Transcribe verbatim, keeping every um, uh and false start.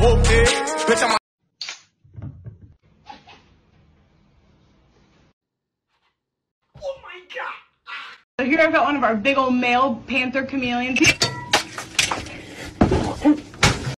Okay, bitch, I'm So here I've got one of our big old male panther chameleons.